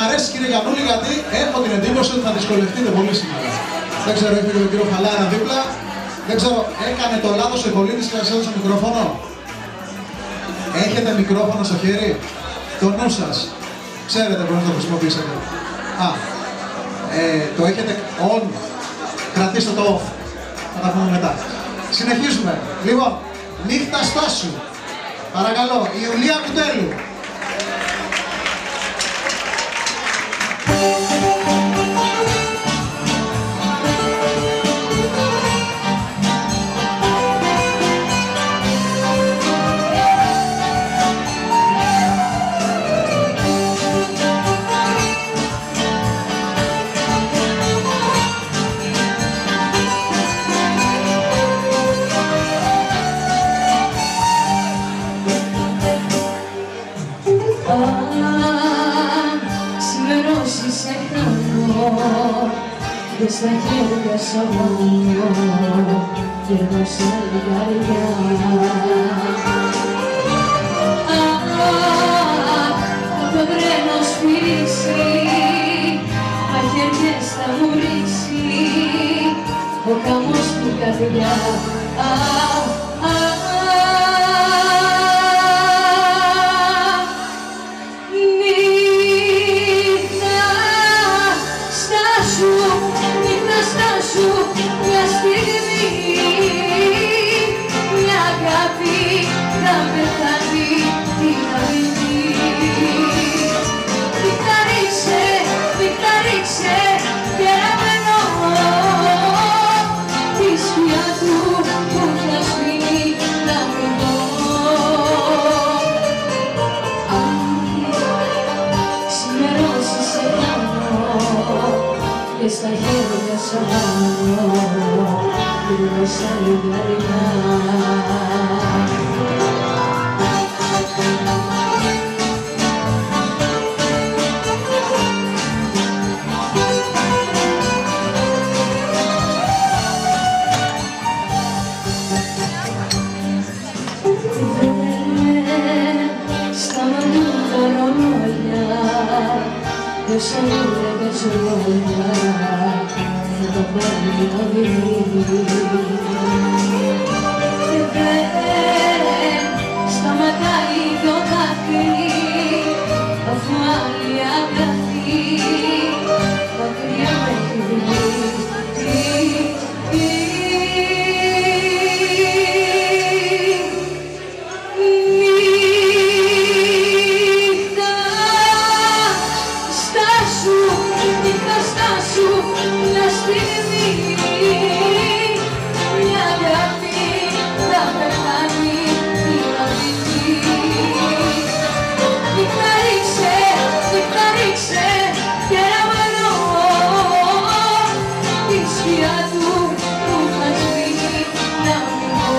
αρέσει κύριε Γιαννούλη, γιατί έχω την εντύπωση ότι θα δυσκολευτείτε πολύ σήμερα. Δεν ξέρω, έχει τον κύριο Φαλάρα δίπλα. Δεν ξέρω, έκανε το λάθος ο Ιππολίτης και σας έδωσε μικρόφωνο. Έχετε μικρόφωνο στο χέρι. Το νου σας. Ξέρετε πώς να το χρησιμοποιήσετε. Το έχετε on. Κρατήστε το off. Θα τα πούμε μετά. Συνεχίζουμε. Λοιπόν, νύχτα Στάσου. Παρακαλώ, η Ιουλία Κουτέλου. Σημερώσει σε χάνω και στα χέρια σου αγώνω γυρνώ σε άλλη καρδιά. Το τρένο σφυρίσει, μαχαιριές θα μου ρίξει ο χαμός του καρδιά. Μια στιγμή, μια αγάπη θα πεθάνει την αλήθεια. Νύχτα ρίξε, κεραμένο τη σκιά του που θα σβήνει να μην δω. Σημερώσει σε κάνω και στα χέρια σου αγώνω γυρνώ σ' άλλη καρδιά. Σταματούν τα ρολόγια, όσα λέγες λόγια θα το πάρει ο και δεν σταματάει το δάκρυ αφού άλλη αγάπη μακριά με έχει βγει. Νύχτα στάσου, μια στιγμή, μια αγάπη θα πεθάνει την αλήθεια. Νύχτα ρίξε, κεραμένο τη σκιά του που θα σβήνει να μην δω.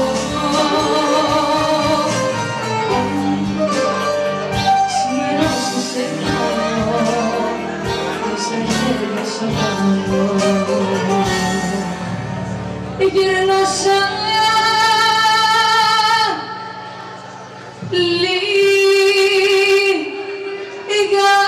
Σημερώσεις σε κάνω στα χέρια σου αγώνω γυρνώ σαν λίγα